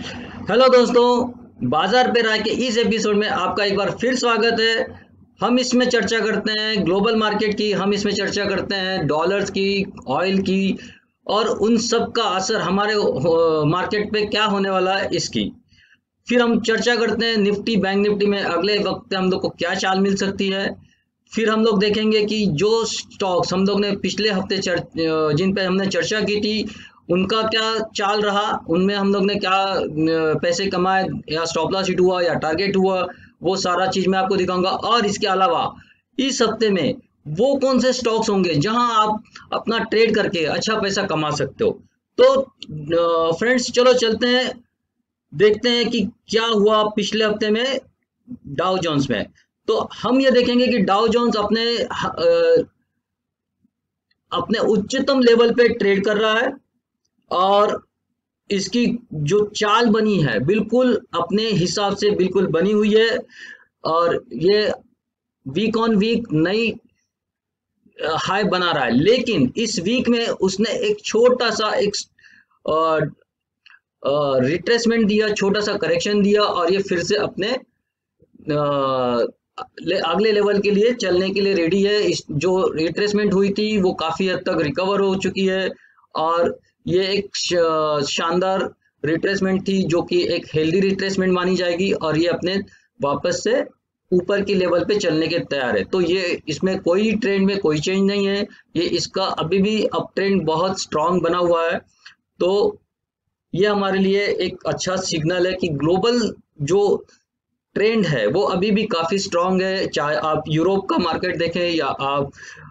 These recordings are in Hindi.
हेलो दोस्तों, बाजार पे राय के इस एपिसोड में आपका एक बार फिर स्वागत है। हम इसमें चर्चा करते हैं ग्लोबल मार्केट की, हम इसमें चर्चा करते हैं डॉलर्स की, ऑयल की और उन सब का असर हमारे मार्केट पे क्या होने वाला है इसकी। फिर हम चर्चा करते हैं निफ्टी बैंक निफ्टी में अगले वक्त हम लोग को क्या चाल मिल सकती है। फिर हम लोग देखेंगे कि जो स्टॉक्स हम लोग ने पिछले हफ्ते जिन पे हमने चर्चा की थी उनका क्या चाल रहा, उनमें हम लोग ने क्या पैसे कमाए या स्टॉप लॉस हिट हुआ या टारगेट हुआ, वो सारा चीज मैं आपको दिखाऊंगा। और इसके अलावा इस हफ्ते में वो कौन से स्टॉक्स होंगे जहां आप अपना ट्रेड करके अच्छा पैसा कमा सकते हो। तो फ्रेंड्स चलो चलते हैं, देखते हैं कि क्या हुआ पिछले हफ्ते में डाउ जोन्स में। तो हम ये देखेंगे कि डाउ जोन्स अपने उच्चतम लेवल पे ट्रेड कर रहा है और इसकी जो चाल बनी है बिल्कुल अपने हिसाब से बिल्कुल बनी हुई है। और ये वीक ऑन वीक नई हाई बना रहा है, लेकिन इस वीक में उसने एक छोटा सा एक रिट्रेसमेंट दिया, छोटा सा करेक्शन दिया और ये फिर से अपने अगले लेवल के लिए चलने के लिए रेडी है। इस जो रिट्रेसमेंट हुई थी वो काफी हद तक रिकवर हो चुकी है और ये एक शानदार रिट्रेसमेंट थी जो कि एक हेल्दी रिट्रेसमेंट मानी जाएगी और ये अपने वापस से ऊपर की लेवल पे चलने के तैयार है। तो ये इसमें कोई ट्रेंड में कोई चेंज नहीं है, ये इसका अभी भी अप ट्रेंड बहुत स्ट्रांग बना हुआ है। तो ये हमारे लिए एक अच्छा सिग्नल है कि ग्लोबल जो ट्रेंड है वो अभी भी काफी स्ट्रांग है। चाहे आप यूरोप का मार्केट देखें या आप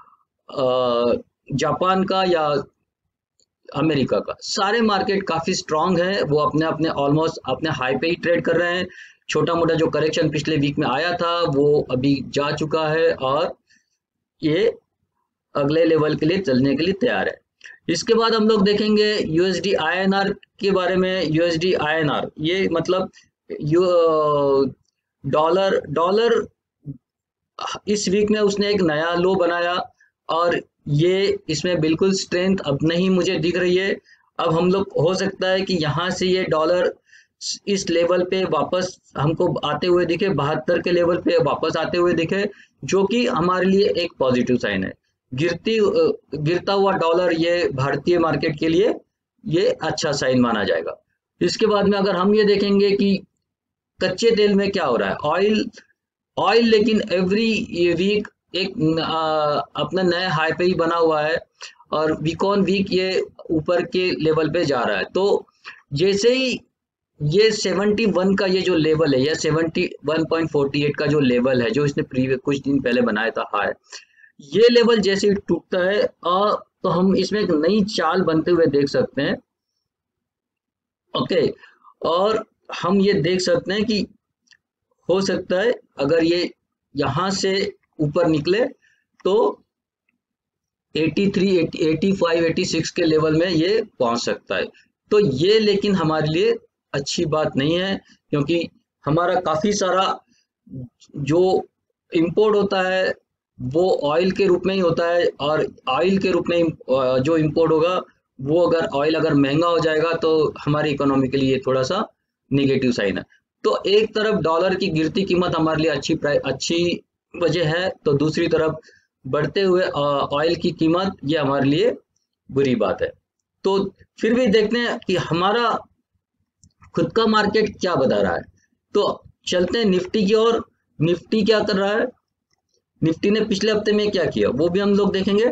जापान का या अमेरिका का, सारे मार्केट काफी स्ट्रांग है। वो अपने अपने ऑलमोस्ट अपने हाई पे ही ट्रेड कर रहे हैं। छोटा मोटा जो करेक्शन पिछले वीक में आया था वो अभी जा चुका है और ये अगले लेवल के लिए चलने के लिए तैयार है। इसके बाद हम लोग देखेंगे यूएसडी आईएनआर के बारे में। यूएसडी आईएनआर ये मतलब डॉलर डॉलर इस वीक में उसने एक नया लो बनाया और ये इसमें बिल्कुल स्ट्रेंथ अब नहीं मुझे दिख रही है। अब हम लोग हो सकता है कि यहाँ से ये डॉलर इस लेवल पे वापस हमको आते हुए दिखे, 72 के लेवल पे वापस आते हुए दिखे, जो कि हमारे लिए एक पॉजिटिव साइन है। गिरता हुआ डॉलर ये भारतीय मार्केट के लिए ये अच्छा साइन माना जाएगा। इसके बाद में अगर हम ये देखेंगे कि कच्चे तेल में क्या हो रहा है, ऑयल ऑयल लेकिन एवरी वीक एक अपना नया हाई पे ही बना हुआ है और वीक ऑन वीक ये ऊपर के लेवल पे जा रहा है। तो जैसे ही ये 71 का ये जो लेवल है या 71.48 का जो लेवल है जो इसने प्रीवियस कुछ दिन पहले बनाया था हाई, ये लेवल जैसे ही टूटता है तो हम इसमें एक नई चाल बनते हुए देख सकते हैं। ओके, और हम ये देख सकते हैं कि हो सकता है अगर ये यहाँ से ऊपर निकले तो 83, 85, 86 के लेवल में ये पहुंच सकता है। तो ये लेकिन हमारे लिए अच्छी बात नहीं है, क्योंकि हमारा काफी सारा जो इंपोर्ट होता है वो ऑयल के रूप में ही होता है और ऑयल के रूप में जो इंपोर्ट होगा वो अगर ऑयल अगर महंगा हो जाएगा तो हमारी इकोनॉमी के लिए थोड़ा सा निगेटिव साइन है। तो एक तरफ डॉलर की गिरती कीमत हमारे लिए अच्छी वजह है, तो दूसरी तरफ बढ़ते हुए ऑयल की कीमत ये हमारे लिए बुरी बात है। तो फिर भी देखते हैं कि हमारा खुद का मार्केट क्या बता रहा है। तो चलते हैं निफ्टी की ओर। निफ्टी क्या कर रहा है, निफ्टी ने पिछले हफ्ते में क्या किया वो भी हम लोग देखेंगे।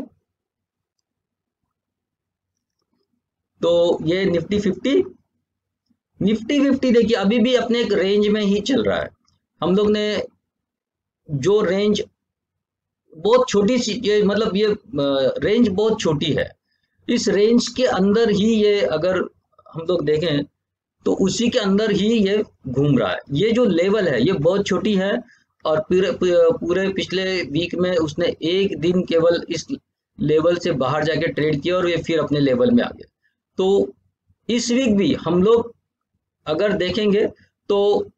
तो ये निफ्टी 50 देखिए अभी भी अपने एक रेंज में ही चल रहा है। हम लोग ने जो रेंज बहुत छोटी सी, ये मतलब ये रेंज बहुत छोटी है, इस रेंज के अंदर ही ये अगर हम लोग देखें तो उसी के अंदर ही ये घूम रहा है। ये जो लेवल है ये बहुत छोटी है और पूरे पिछले वीक में उसने एक दिन केवल इस लेवल से बाहर जाके ट्रेड किया और ये फिर अपने लेवल में आ गया। तो इस वीक भी हम लोग अगर देखेंगे तो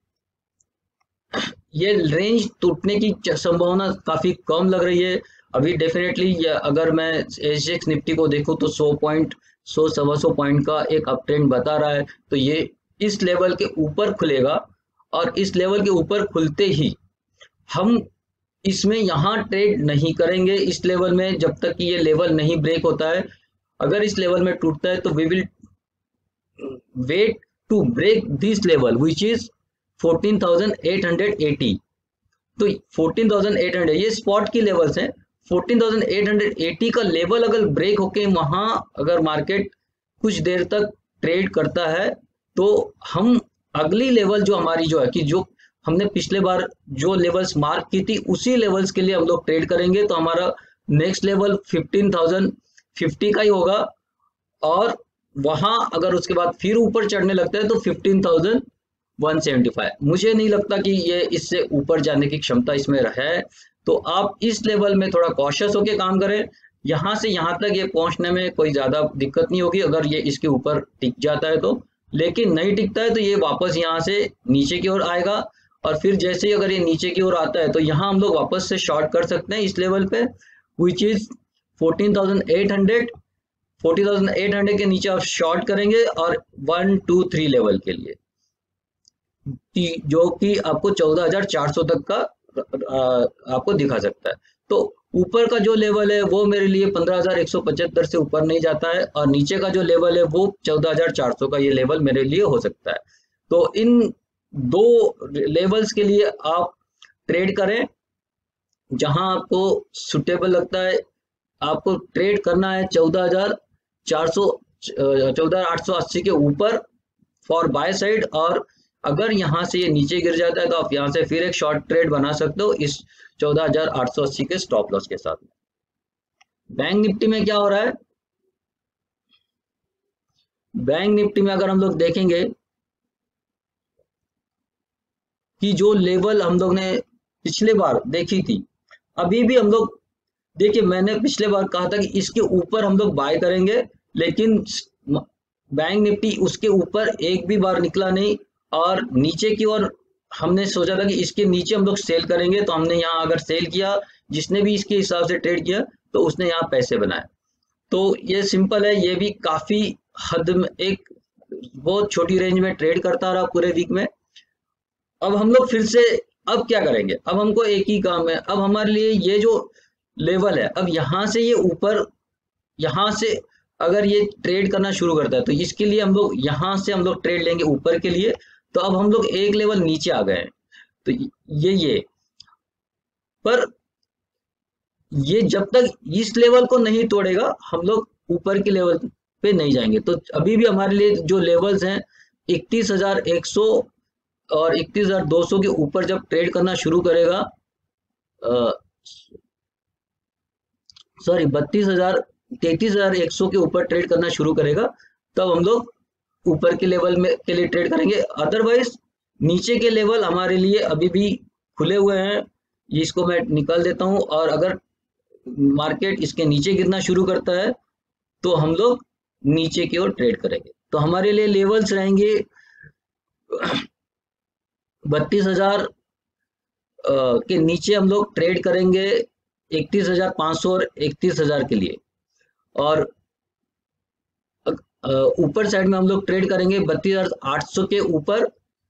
ये रेंज टूटने की संभावना काफी कम लग रही है अभी। डेफिनेटली अगर मैं एसजेएक्स निफ्टी को देखूं तो 100 पॉइंट 100 सवा 100 पॉइंट का एक अप ट्रेंड बता रहा है, तो ये इस लेवल के ऊपर खुलेगा और इस लेवल के ऊपर खुलते ही हम इसमें यहाँ ट्रेड नहीं करेंगे इस लेवल में, जब तक कि ये लेवल नहीं ब्रेक होता है। अगर इस लेवल में टूटता है तो we will wait to break this level which is 14,880। तो 14,800 ये स्पॉट की लेवल्स हैं। 14,880 का लेवल अगर ब्रेक होके वहां अगर मार्केट कुछ देर तक ट्रेड करता है तो हम अगली लेवल जो हमारी जो है कि जो हमने पिछले बार जो लेवल्स मार्क की थी उसी लेवल्स के लिए हम लोग ट्रेड करेंगे। तो हमारा नेक्स्ट लेवल 15,050 का ही होगा और वहां अगर उसके बाद फिर ऊपर चढ़ने लगता है तो 15,175। मुझे नहीं लगता कि ये इससे ऊपर जाने की क्षमता इसमें है। तो आप इस लेवल में थोड़ा कॉशियस होकर काम करें। यहाँ से यहाँ तक ये पहुंचने में कोई ज़्यादा दिक्कत नहीं होगी अगर ये इसके ऊपर टिक जाता है तो, लेकिन नहीं टिकता है तो ये वापस यहाँ से नीचे की ओर आएगा और फिर जैसे ही अगर ये नीचे की ओर आता है तो यहाँ हम लोग वापस से शॉर्ट कर सकते हैं इस लेवल पे विच इज 14,800। 14,800 के नीचे आप शॉर्ट करेंगे और 1 2 3 लेवल के लिए जो कि आपको 14,400 तक का आपको दिखा सकता है। तो ऊपर का जो लेवल है वो मेरे लिए 15,175 से ऊपर नहीं जाता है और नीचे का जो लेवल है वो 14,400 का ये लेवल मेरे लिए हो सकता है। तो इन दो लेवल्स के लिए आप ट्रेड करें जहां आपको सुटेबल लगता है। आपको ट्रेड करना है 14,880 के ऊपर फॉर बाय साइड, और अगर यहाँ से ये नीचे गिर जाता है तो आप यहाँ से फिर एक शॉर्ट ट्रेड बना सकते हो इस 14,880 के स्टॉप लॉस के साथ। बैंक निफ्टी में क्या हो रहा है? बैंक निफ्टी में अगर हम लोग देखेंगे कि जो लेवल हम लोग ने पिछले बार देखी थी, अभी भी हम लोग देखिए, मैंने पिछले बार कहा था कि इसके ऊपर हम लोग बाय करेंगे, लेकिन बैंक निफ्टी उसके ऊपर एक भी बार निकला नहीं और नीचे की ओर हमने सोचा था कि इसके नीचे हम लोग सेल करेंगे। तो हमने यहाँ अगर सेल किया, जिसने भी इसके हिसाब से ट्रेड किया तो उसने यहाँ पैसे बनाए। तो ये सिंपल है, ये भी काफी हद में एक बहुत छोटी रेंज में ट्रेड करता रहा पूरे वीक में। अब हम लोग फिर से अब क्या करेंगे? अब हमको एक ही काम है। अब हमारे लिए ये जो लेवल है, अब यहाँ से ये ऊपर, यहाँ से अगर ये ट्रेड करना शुरू करता है तो इसके लिए हम लोग यहाँ से हम लोग ट्रेड लेंगे ऊपर के लिए। तो अब हम लोग एक लेवल नीचे आ गए हैं, तो ये पर ये जब तक इस लेवल को नहीं तोड़ेगा हम लोग ऊपर के लेवल पे नहीं जाएंगे। तो अभी भी हमारे लिए जो लेवल्स हैं 31,100 और 31,200 के ऊपर जब ट्रेड करना शुरू करेगा, सॉरी 33,100 के ऊपर ट्रेड करना शुरू करेगा, तब हम लोग ऊपर के लेवल में के लिए ट्रेड करेंगे। अदरवाइज नीचे के लेवल हमारे लिए अभी भी खुले हुए हैं, इसको मैं निकाल देता हूं। और अगर मार्केट इसके नीचे गिरना शुरू करता है तो हम लोग नीचे की ओर ट्रेड करेंगे। तो हमारे लिए लेवल्स रहेंगे 32,000 के नीचे हम लोग ट्रेड करेंगे 31,500 और 31,000 के लिए, और ऊपर साइड में हम लोग ट्रेड करेंगे 32,800 के ऊपर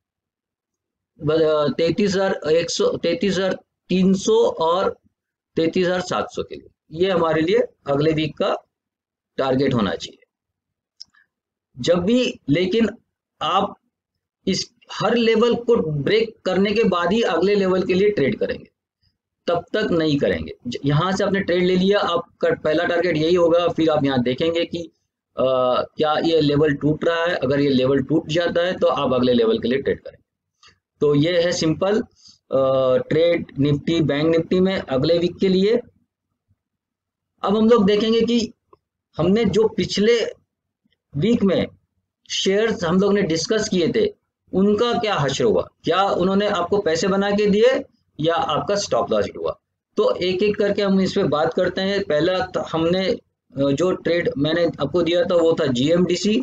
33,100, 33,300 और 33,700 के लिए। ये हमारे लिए अगले वीक का टारगेट होना चाहिए। जब भी, लेकिन आप इस हर लेवल को ब्रेक करने के बाद ही अगले लेवल के लिए ट्रेड करेंगे, तब तक नहीं करेंगे। यहाँ से आपने ट्रेड ले लिया, आपका पहला टारगेट यही होगा। फिर आप यहाँ देखेंगे कि क्या ये लेवल टूट रहा है। अगर ये लेवल टूट जाता है तो आप अगले लेवल के लिए ट्रेड करेंगे। तो ये है simple trade Nifty bank Nifty में अगले वीक के लिए। अब हम लोग देखेंगे कि हमने जो पिछले वीक में शेयर्स हम लोग ने डिस्कस किए थे उनका क्या हश्र हुआ, क्या उन्होंने आपको पैसे बना के दिए या आपका स्टॉप लॉस हुआ। तो एक एक करके हम इस पे बात करते हैं। पहला हमने जो ट्रेड मैंने आपको दिया था वो था जीएमडीसी।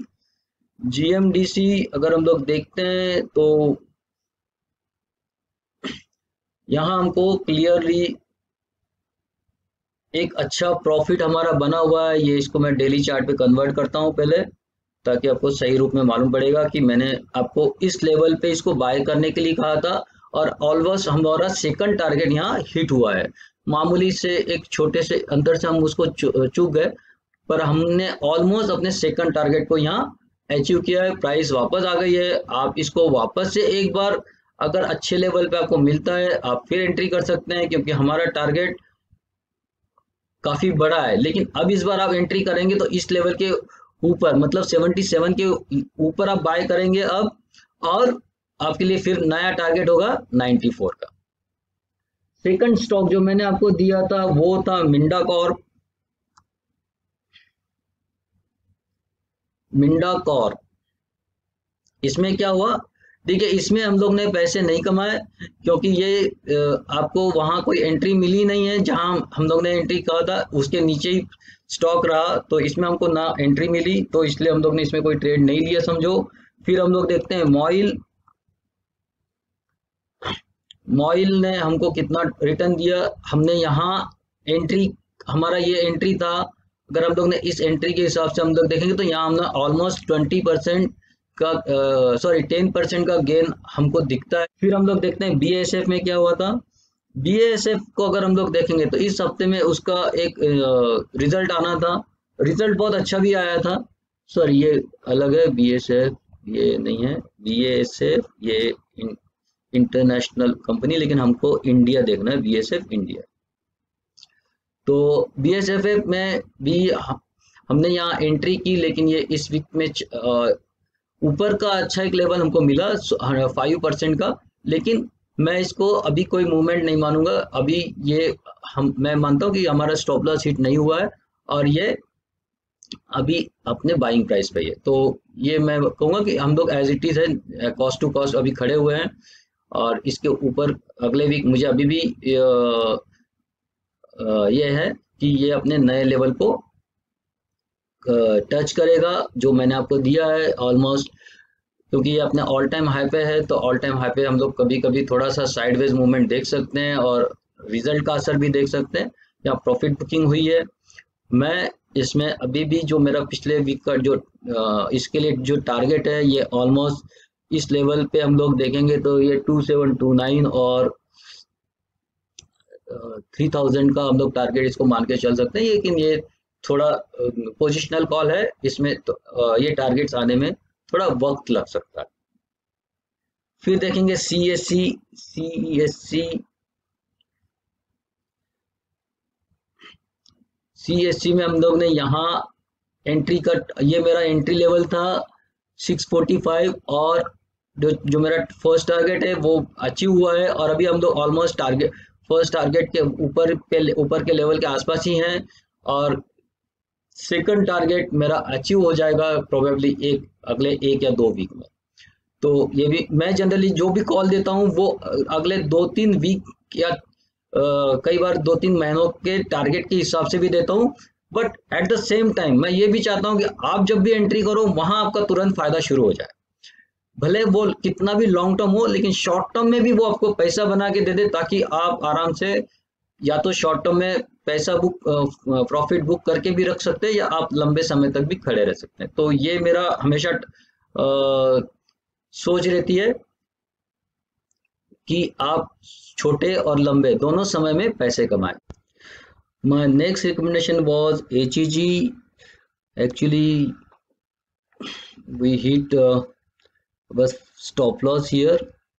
अगर हम लोग देखते हैं तो यहाँ हमको क्लियरली एक अच्छा प्रॉफिट हमारा बना हुआ है। ये इसको मैं डेली चार्ट पे कन्वर्ट करता हूँ पहले। ताकि आपको सही रूप में मालूम पड़ेगा कि मैंने आपको इस लेवल पे इसको बाय करने के लिए कहा था और ऑलमोस्ट हमारा सेकंड टारगेट यहाँ हिट हुआ है। मामूली से एक छोटे से अंतर से हम उसको चूक गए, पर हमने ऑलमोस्ट अपने सेकंड टारगेट को यहाँ अचीव किया है। प्राइस वापस आ गई है। आप इसको वापस से एक बार अगर अच्छे लेवल पे आपको मिलता है आप फिर एंट्री कर सकते हैं, क्योंकि हमारा टारगेट काफी बड़ा है। लेकिन अब इस बार आप एंट्री करेंगे तो इस लेवल के ऊपर, मतलब 77 के ऊपर आप बाय करेंगे अब, और आपके लिए फिर नया टारगेट होगा 94 का। सेकंड स्टॉक जो मैंने आपको दिया था वो था मिंडा कॉर्प। मिंडा कॉर्प, इसमें क्या हुआ, देखिए इसमें हम लोग ने पैसे नहीं कमाए, क्योंकि ये आपको वहां कोई एंट्री मिली नहीं है। जहां हम लोग ने एंट्री कहा था उसके नीचे ही स्टॉक रहा, तो इसमें हमको ना एंट्री मिली, तो इसलिए हम लोग ने इसमें कोई ट्रेड नहीं लिया समझो। फिर हम लोग देखते हैं मॉइल। मॉइल ने हमको कितना रिटर्न दिया, हमने यहाँ एंट्री, हमारा ये एंट्री था। अगर हम लोग ने इस एंट्री के हिसाब से हम लोग देखेंगे तो यहाँ हमने ऑलमोस्ट 20% का 10% का गेन हमको दिखता है। फिर हम लोग देखते हैं BASF में क्या हुआ था। BASF को अगर हम लोग देखेंगे तो इस हफ्ते में उसका एक रिजल्ट आना था। रिजल्ट बहुत अच्छा भी आया था। सॉरी, ये अलग है, BASF ये नहीं है। BASF ये इंटरनेशनल कंपनी, लेकिन हमको इंडिया देखना है, BASF इंडिया। तो BASF में भी हमने यहाँ एंट्री की, लेकिन ये इस वीक में ऊपर का अच्छा एक लेवल हमको मिला 5% का, लेकिन मैं इसको अभी कोई मूवमेंट नहीं मानूंगा। अभी ये मैं मानता हूँ कि हमारा स्टॉप लॉस हिट नहीं हुआ है और ये अभी अपने बाइंग प्राइस पे है। तो ये मैं कहूँगा कि हम लोग एज इट इज है, कॉस्ट टू कॉस्ट अभी खड़े हुए हैं, और इसके ऊपर अगले वीक मुझे अभी भी ये है कि ये अपने नए लेवल को टच करेगा जो मैंने आपको दिया है ऑलमोस्ट, क्योंकि ये अपने ऑल टाइम हाई पे है। तो ऑल टाइम हाई पे हम लोग कभी कभी थोड़ा सा साइडवेज मूवमेंट देख सकते हैं और रिजल्ट का असर भी देख सकते हैं। यहाँ प्रॉफिट बुकिंग हुई है। मैं इसमें अभी भी जो मेरा पिछले वीक का जो इसके लिए जो टारगेट है, ये ऑलमोस्ट इस लेवल पे हम लोग देखेंगे तो ये 2729 और 3000 का हम लोग टारगेट इसको मान के चल सकते हैं। लेकिन ये थोड़ा पोजिशनल कॉल है, इसमें तो ये टारगेट्स आने में थोड़ा वक्त लग सकता है। फिर देखेंगे CSC। CSC में हम लोग ने यहाँ एंट्री का, ये मेरा एंट्री लेवल था 645, और जो मेरा फर्स्ट टारगेट है वो अचीव हुआ है। और अभी हम लोग ऑलमोस्ट टारगेट, फर्स्ट टारगेट के ऊपर के लेवल के आसपास ही हैं, और सेकंड टारगेट मेरा अचीव हो जाएगा प्रोबेबली अगले 1 या 2 वीक में। तो ये भी मैं जनरली जो भी कॉल देता हूँ वो अगले 2-3 वीक या कई बार 2-3 महीनों के टारगेट के हिसाब से भी देता हूँ। But at the same time मैं ये भी चाहता हूँ कि आप जब भी एंट्री करो वहां आपका तुरंत फायदा शुरू हो जाए, भले वो कितना भी लॉन्ग टर्म हो, लेकिन शॉर्ट टर्म में भी वो आपको पैसा बना के दे दे, ताकि आप आराम से या तो शॉर्ट टर्म में पैसा प्रॉफिट बुक करके भी रख सकते हैं, या आप लंबे समय तक भी खड़े रह सकते हैं। तो ये मेरा हमेशा सोच रहती है कि आप छोटे और लंबे दोनों समय में पैसे कमाएं। My next recommendation was HEG. Actually, we hit our stop loss here.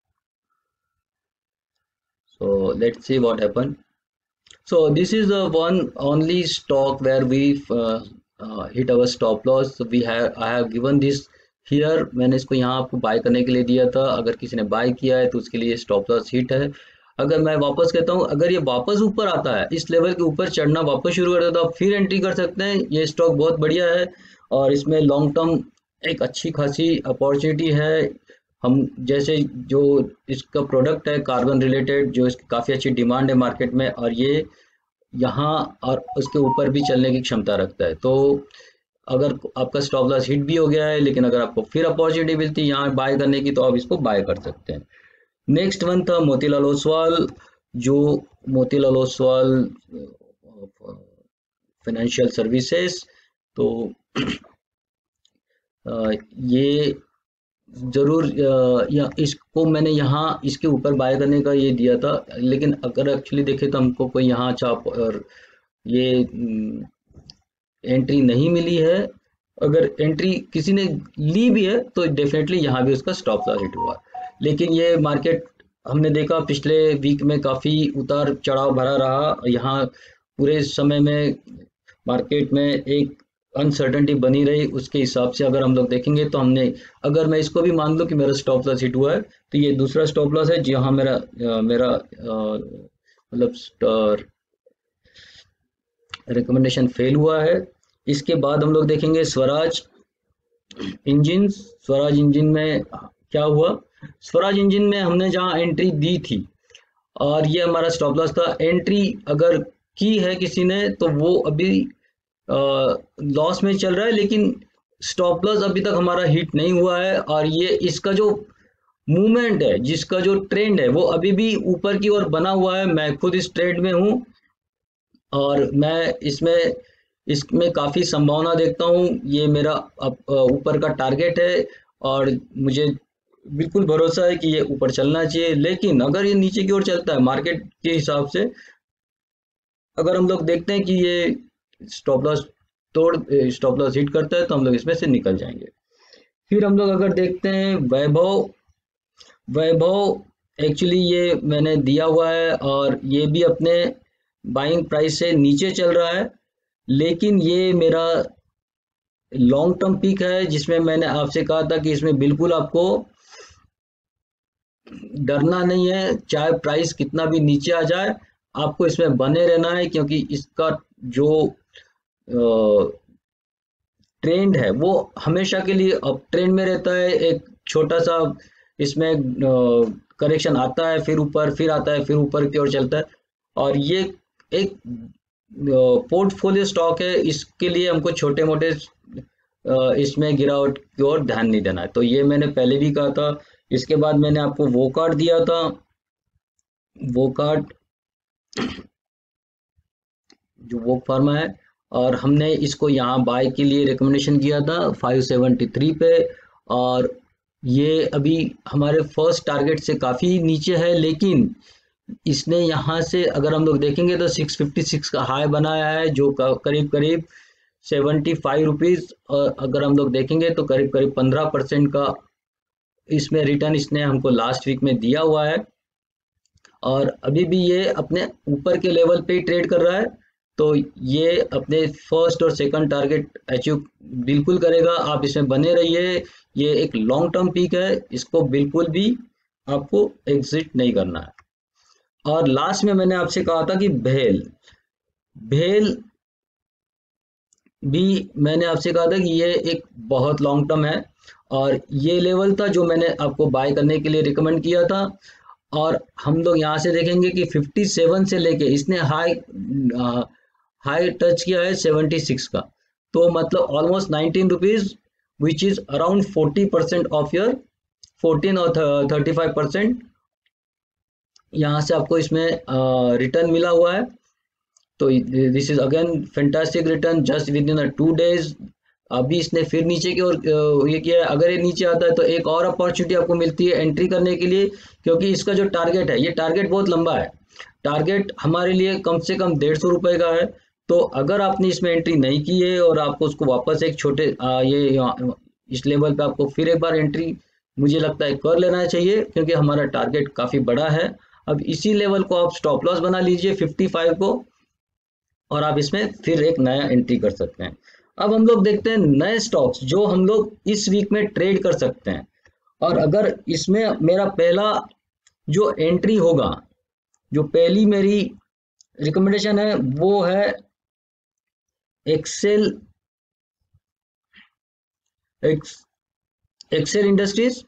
So let's see what happened. So this is the one only stock where we hit our stop loss. So I have given this here. मैंने इसको यहाँ आपको बाय करने के लिए दिया था। अगर किसी ने बाय किया है तो उसके लिए स्टॉप लॉस हिट है। अगर मैं वापस कहता हूँ, अगर ये वापस ऊपर आता है, इस लेवल के ऊपर चढ़ना वापस शुरू कर देता है, तो आप फिर एंट्री कर सकते हैं। ये स्टॉक बहुत बढ़िया है और इसमें लॉन्ग टर्म एक अच्छी खासी अपॉर्चुनिटी है। हम जैसे जो इसका प्रोडक्ट है कार्बन रिलेटेड, जो इसकी काफ़ी अच्छी डिमांड है मार्केट में, और ये यहाँ और उसके ऊपर भी चलने की क्षमता रखता है। तो अगर आपका स्टॉप लॉस हिट भी हो गया है, लेकिन अगर आपको फिर अपॉर्चुनिटी मिलती है यहाँ बाय करने की, तो आप इसको बाय कर सकते हैं। नेक्स्ट वन था मोतीलाल ओसवाल। जो मोतीलाल ओसवाल फाइनेंशियल सर्विसेज, तो ये जरूर या इसको मैंने यहाँ इसके ऊपर बाय करने का ये दिया था, लेकिन अगर एक्चुअली देखे तो हमको कोई यहाँ चाप और ये एंट्री नहीं मिली है। अगर एंट्री किसी ने ली भी है तो डेफिनेटली यहाँ भी उसका स्टॉप लॉस हिट हुआ। लेकिन ये मार्केट हमने देखा पिछले वीक में काफ़ी उतार चढ़ाव भरा रहा। यहाँ पूरे समय में मार्केट में एक अनसर्टेनिटी बनी रही। उसके हिसाब से अगर हम लोग देखेंगे तो हमने, अगर मैं इसको भी मान लूँ कि मेरा स्टॉप लॉस हिट हुआ है, तो ये दूसरा स्टॉप लॉस है जहाँ मेरा मतलब रिकमेंडेशन फेल हुआ है। इसके बाद हम लोग देखेंगे स्वराज इंजन में क्या हुआ। स्वराज इंजन में हमने जहाँ एंट्री दी थी और ये हमारा स्टॉप लॉस था। एंट्री अगर की है किसी ने तो वो अभी लॉस में चल रहा है, लेकिन स्टॉप लॉस अभी तक हमारा हिट नहीं हुआ है। और ये इसका जो मूवमेंट है, जिसका जो ट्रेंड है, वो अभी भी ऊपर की ओर बना हुआ है। मैं खुद इस ट्रेड में हूँ और मैं इसमें काफ़ी संभावना देखता हूँ। ये मेरा ऊपर का टारगेट है और मुझे बिल्कुल भरोसा है कि ये ऊपर चलना चाहिए। लेकिन अगर ये नीचे की ओर चलता है मार्केट के हिसाब से, अगर हम लोग देखते हैं कि ये स्टॉप लॉस हिट करता है तो हम लोग इसमें से निकल जाएंगे। फिर हम लोग अगर देखते हैं वैभव एक्चुअली ये मैंने दिया हुआ है और ये भी अपने बाइंग प्राइस से नीचे चल रहा है, लेकिन ये मेरा लॉन्ग टर्म पीक है जिसमें मैंने आपसे कहा था कि इसमें बिल्कुल आपको डरना नहीं है। चाहे प्राइस कितना भी नीचे आ जाए, आपको इसमें बने रहना है, क्योंकि इसका जो ट्रेंड है वो हमेशा के लिए अप ट्रेंड में रहता है। एक छोटा सा इसमें करेक्शन आता है, फिर ऊपर, फिर आता है, फिर ऊपर की ओर चलता है। और ये एक पोर्टफोलियो स्टॉक है, इसके लिए हमको छोटे मोटे इसमें गिरावट की ओर ध्यान नहीं देना है। तो ये मैंने पहले भी कहा था। इसके बाद मैंने आपको वो कार्ड दिया था, वो कार्ड जो वो फार्मा है, और हमने इसको यहाँ बाय के लिए रिकमेंडेशन किया था 573 पे। और ये अभी हमारे फर्स्ट टारगेट से काफ़ी नीचे है, लेकिन इसने यहाँ से अगर हम लोग देखेंगे तो 656 का हाई बनाया है, जो करीब करीब 75 रुपीज़। और अगर हम लोग देखेंगे तो करीब करीब 15% का इसमें रिटर्न इसने हमको लास्ट वीक में दिया हुआ है। और अभी भी ये अपने ऊपर के लेवल पे ही ट्रेड कर रहा है, तो ये अपने फर्स्ट और सेकंड टारगेट अचीव बिल्कुल करेगा। आप इसमें बने रहिए। ये एक लॉन्ग टर्म पीक है, इसको बिल्कुल भी आपको एग्जिट नहीं करना है। और लास्ट में मैंने आपसे कहा था कि भेल भी मैंने आपसे कहा था कि ये एक बहुत लॉन्ग टर्म है, और ये लेवल था जो मैंने आपको बाय करने के लिए रिकमेंड किया था। और हम लोग यहाँ से देखेंगे कि 57 से लेके इसने हाई टच किया है 76 का, तो मतलब almost 19 rupees, which is around 40% of your 14 और 35% यहाँ से आपको इसमें रिटर्न मिला हुआ है। तो this is again fantastic return just within 2 days. अभी इसने फिर नीचे की ओर ये किया है। अगर ये नीचे आता है तो एक और अपॉर्चुनिटी आपको मिलती है एंट्री करने के लिए, क्योंकि इसका जो टारगेट है, ये टारगेट बहुत लंबा है। टारगेट हमारे लिए कम से कम 150 रुपये का है। तो अगर आपने इसमें एंट्री नहीं की है और आपको उसको वापस एक छोटे इस लेवल पे आपको फिर एक बार एंट्री मुझे लगता है कर लेना चाहिए, क्योंकि हमारा टारगेट काफ़ी बड़ा है। अब इसी लेवल को आप स्टॉप लॉस बना लीजिए 55 को, और आप इसमें फिर एक नया एंट्री कर सकते हैं। अब हम लोग देखते हैं नए स्टॉक्स जो हम लोग इस वीक में ट्रेड कर सकते हैं। और अगर इसमें मेरा पहला जो एंट्री होगा, जो पहली मेरी रिकमेंडेशन है, वो है एक्सेल इंडस्ट्रीज।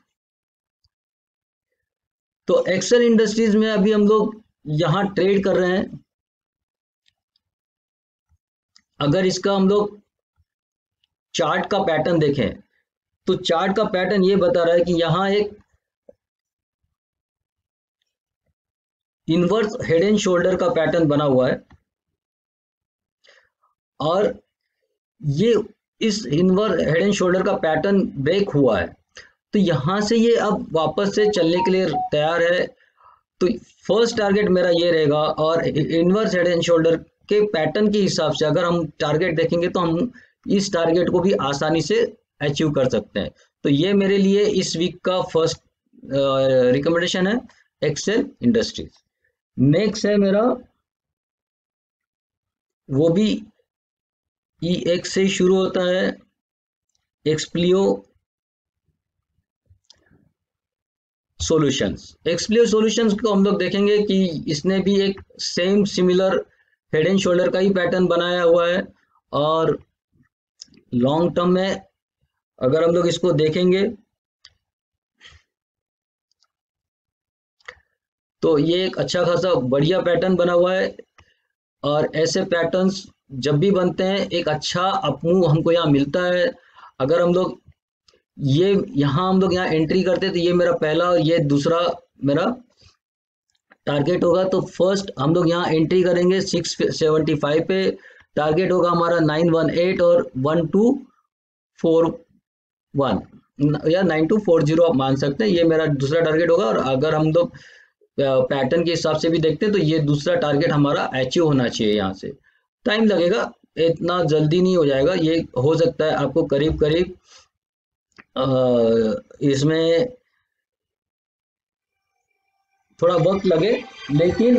तो एक्सेल इंडस्ट्रीज में अभी हम लोग यहाँ ट्रेड कर रहे हैं। अगर इसका हम लोग चार्ट का पैटर्न देखें तो चार्ट का पैटर्न ये बता रहा है कि यहाँ एक इनवर्स हेड एंड शोल्डर का पैटर्न बना हुआ है, और ये इस इनवर्स हेड एंड शोल्डर का पैटर्न ब्रेक हुआ है, तो यहाँ से ये अब वापस से चलने के लिए तैयार है। तो फर्स्ट टारगेट मेरा ये रहेगा, और इनवर्स हेड एंड शोल्डर के पैटर्न के हिसाब से अगर हम टारगेट देखेंगे तो हम इस टारगेट को भी आसानी से अचीव कर सकते हैं। तो ये मेरे लिए इस वीक का फर्स्ट रिकमेंडेशन है, एक्सेल इंडस्ट्रीज। नेक्स्ट है मेरा, वो भी EX से शुरू होता है, एक्सप्लियो सॉल्यूशंस। एक्सप्लियो सॉल्यूशंस को हम लोग देखेंगे कि इसने भी एक same similar head and shoulder का ही पैटर्न बनाया हुआ है, और लॉन्ग टर्म में अगर हम लोग इसको देखेंगे तो ये एक अच्छा खासा बढ़िया पैटर्न बना हुआ है। और ऐसे पैटर्न्स जब भी बनते हैं एक अच्छा अपमूव हमको यहाँ मिलता है। अगर हम लोग ये यहाँ हम लोग यहाँ एंट्री करते हैं तो ये मेरा पहला और ये दूसरा मेरा टारगेट होगा। तो फर्स्ट हम लोग यहाँ एंट्री करेंगे 675 पे, टारगेट होगा हमारा 918 और 1241 या 9240 आप मान सकते हैं, ये मेरा दूसरा टारगेट होगा। और अगर हम लोग पैटर्न के हिसाब से भी देखते हैं तो ये दूसरा टारगेट हमारा अचीव होना चाहिए। यहाँ से टाइम लगेगा, इतना जल्दी नहीं हो जाएगा, ये हो सकता है आपको करीब करीब इसमें थोड़ा वक्त लगे, लेकिन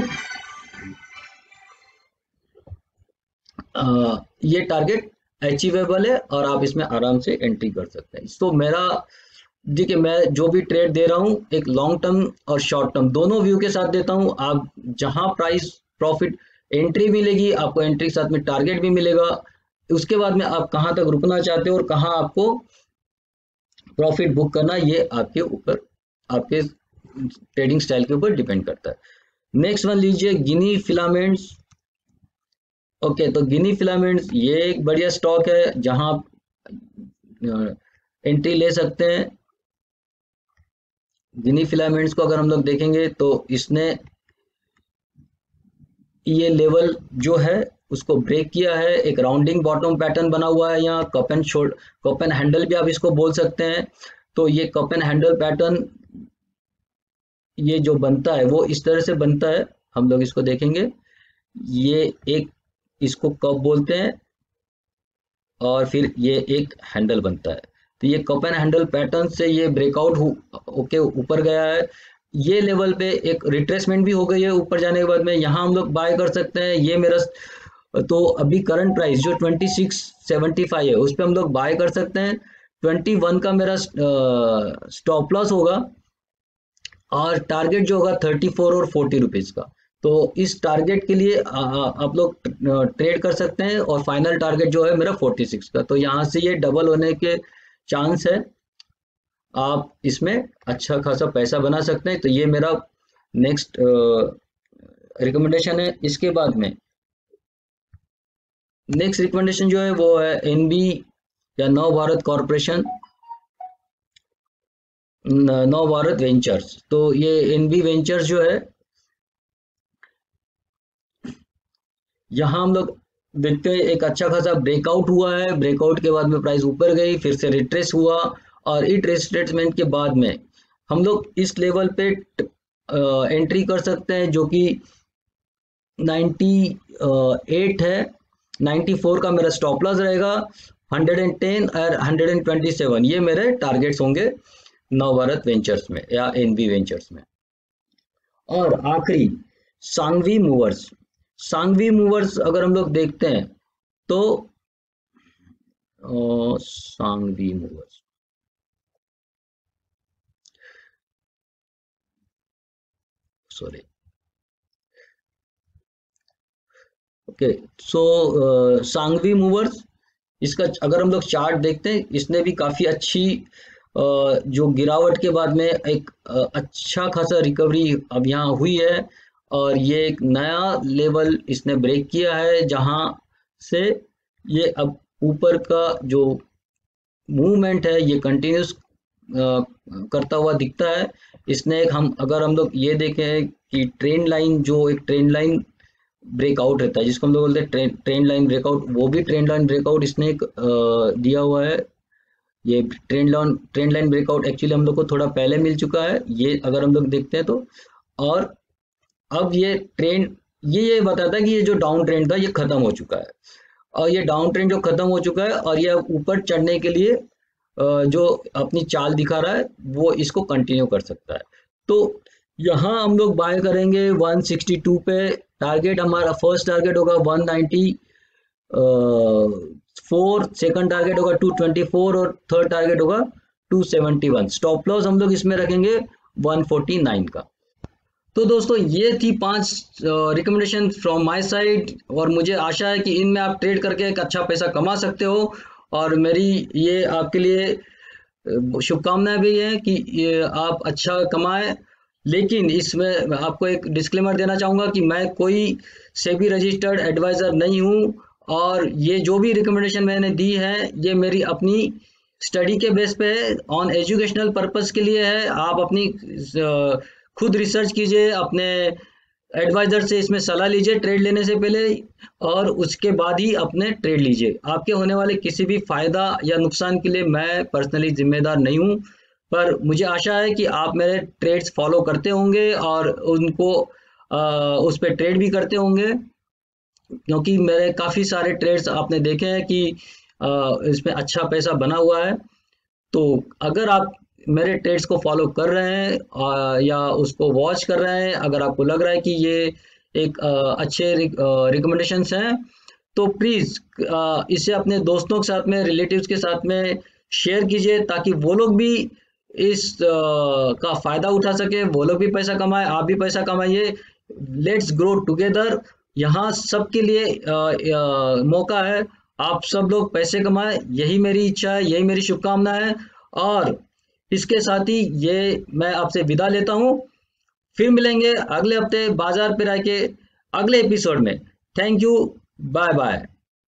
ये टारगेट अचीवेबल है और आप इसमें आराम से एंट्री कर सकते हैं। तो मेरा देखिए, मैं जो भी ट्रेड दे रहा हूँ एक लॉन्ग टर्म और शॉर्ट टर्म दोनों व्यू के साथ देता हूँ। आप जहां प्राइस प्रॉफिट एंट्री मिलेगी आपको, एंट्री के साथ में टारगेट भी मिलेगा। उसके बाद में आप कहां तक रुकना चाहते हो और कहां आपको प्रॉफिट बुक करना, ये आपके ऊपर, आपके ट्रेडिंग स्टाइल के ऊपर डिपेंड करता है। नेक्स्ट वन लीजिए, गिनी फिलामेंट्स। ओके, तो गिनी फिलामेंट्स ये एक बढ़िया स्टॉक है जहां आप एंट्री ले सकते हैं। गिनी फिलामेंट्स को अगर हम लोग देखेंगे तो इसने ये लेवल जो है उसको ब्रेक किया है, एक राउंडिंग बॉटम पैटर्न बना हुआ है यहाँ, कप एंड हैंडल भी आप इसको बोल सकते हैं। तो ये कप एंड हैंडल पैटर्न ये जो बनता है वो इस तरह से बनता है, हम लोग इसको देखेंगे। ये एक, इसको कप बोलते हैं और फिर ये एक हैंडल बनता है। तो ये कप एंड हैंडल पैटर्न से ये ब्रेकआउट होके ऊपर गया है। ये लेवल पे एक रिट्रेसमेंट भी हो गई है ऊपर जाने के बाद में, यहाँ हम लोग बाय कर सकते हैं। ये मेरा, तो अभी करंट प्राइस जो 2675 है उस पर हम लोग बाय कर सकते हैं। 21 का मेरा स्टॉप लॉस होगा और टारगेट जो होगा 34 और 40 रुपीज का। तो इस टारगेट के लिए आप लोग ट्रेड कर सकते हैं, और फाइनल टारगेट जो है मेरा 46 का। तो यहाँ से ये डबल होने के चांस है, आप इसमें अच्छा खासा पैसा बना सकते हैं। तो ये मेरा नेक्स्ट रिकमेंडेशन है। इसके बाद में नेक्स्ट रिकमेंडेशन जो है वो है NB या नव भारत कॉर्पोरेशन, नव भारत वेंचर्स। तो ये NB वेंचर्स जो है, यहाँ हम लोग देखते हैं एक अच्छा खासा ब्रेकआउट हुआ है। ब्रेकआउट के बाद में प्राइस ऊपर गई, फिर से रिट्रेस हुआ, और इस रिट्रेसमेंट के बाद में हम लोग इस लेवल पे एंट्री कर सकते हैं जो कि 98 है। 94 का मेरा स्टॉप लॉस रहेगा, 110 और 127 ये मेरे टारगेट्स होंगे नव भारत वेंचर्स में या NB वेंचर्स में। और आखिरी सांघवी मूवर्स। सांघवी मूवर्स अगर हम लोग देखते हैं तो Sanghvi Movers, sorry, okay, so Sanghvi Movers, इसका अगर हम लोग चार्ट देखते हैं, इसने भी काफी अच्छी जो गिरावट के बाद में एक अच्छा खासा रिकवरी अब यहाँ हुई है, और ये एक नया लेवल इसने ब्रेक किया है जहां से ये अब ऊपर का जो मूवमेंट है ये कंटिन्यूस करता हुआ दिखता है। इसने एक, हम अगर हम लोग ये देखें कि ट्रेंड लाइन, जो एक ट्रेंड लाइन ब्रेकआउट रहता है जिसको हम लोग बोलते हैं ट्रेंड लाइन ब्रेकआउट, वो भी ट्रेंड लाइन ब्रेकआउट इसने एक दिया हुआ है। ये ट्रेंड लाइन ब्रेकआउट एक्चुअली हम लोग को थोड़ा पहले मिल चुका है, ये अगर हम लोग देखते हैं तो। और अब ये ट्रेंड ये बताता है कि ये जो डाउन ट्रेंड था ये खत्म हो चुका है, और ये डाउन ट्रेंड जो खत्म हो चुका है और ये अब ऊपर चढ़ने के लिए जो अपनी चाल दिखा रहा है वो इसको कंटिन्यू कर सकता है। तो यहाँ हम लोग बाय करेंगे 162 पे। टारगेट हमारा फर्स्ट टारगेट होगा 194, सेकंड टारगेट होगा 224 और थर्ड टारगेट होगा 271। स्टॉप लॉस हम लोग इसमें रखेंगे 149 का। तो दोस्तों ये थी 5 रिकमेंडेशन फ्रॉम माय साइड, और मुझे आशा है कि इनमें आप ट्रेड करके एक अच्छा पैसा कमा सकते हो। और मेरी ये आपके लिए शुभकामनाएं भी है कि ये आप अच्छा कमाएं। लेकिन इसमें आपको एक डिस्क्लेमर देना चाहूँगा कि मैं कोई सेबी रजिस्टर्ड एडवाइज़र नहीं हूँ, और ये जो भी रिकमेंडेशन मैंने दी है ये मेरी अपनी स्टडी के बेस पे है, ऑन एजुकेशनल पर्पस के लिए है। आप अपनी खुद रिसर्च कीजिए, अपने एडवाइजर से इसमें सलाह लीजिए ट्रेड लेने से पहले, और उसके बाद ही अपने ट्रेड लीजिए। आपके होने वाले किसी भी फायदा या नुकसान के लिए मैं पर्सनली जिम्मेदार नहीं हूँ, पर मुझे आशा है कि आप मेरे ट्रेड्स फॉलो करते होंगे और उनको उस पर ट्रेड भी करते होंगे, क्योंकि मेरे काफ़ी सारे ट्रेड्स आपने देखे हैं कि इसमें अच्छा पैसा बना हुआ है। तो अगर आप मेरे ट्रेड्स को फॉलो कर रहे हैं या उसको वॉच कर रहे हैं, अगर आपको लग रहा है कि ये एक अच्छे रिकमेंडेशंस हैं, तो प्लीज़ इसे अपने दोस्तों के साथ में, रिलेटिव्स के साथ में शेयर कीजिए, ताकि वो लोग भी इस का फ़ायदा उठा सके, वो लोग भी पैसा कमाए, आप भी पैसा कमाइए। Let's grow together. यहाँ सबके लिए मौका है, आप सब लोग पैसे कमाएं, यही मेरी इच्छा है, यही मेरी शुभकामना है। और इसके साथ ही ये मैं आपसे विदा लेता हूँ। फिर मिलेंगे अगले हफ्ते बाजार पे रह के अगले एपिसोड में। Thank you, bye bye.